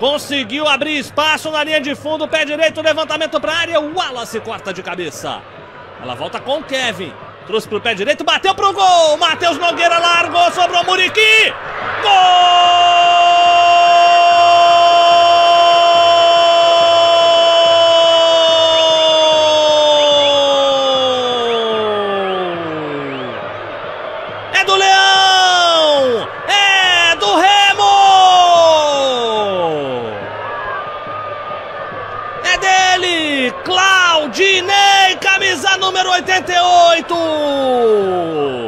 Conseguiu abrir espaço na linha de fundo, pé direito, levantamento para a área, o Wallace corta de cabeça. Ela volta com o Kevin, trouxe pro pé direito, bateu pro gol, Matheus Nogueira largou, sobrou Muriqui, gol! É do Leão! É do Remo! É dele! Claudinei, camisa número 88!